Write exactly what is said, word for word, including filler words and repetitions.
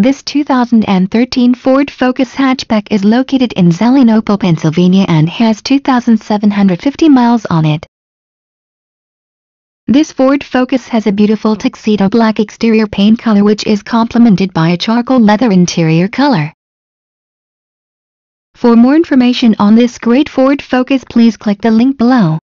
This two thousand thirteen Ford Focus hatchback is located in Zelienople, Pennsylvania and has two thousand seven hundred fifty miles on it. This Ford Focus has a beautiful tuxedo black exterior paint color which is complemented by a charcoal leather interior color. For more information on this great Ford Focus, please click the link below.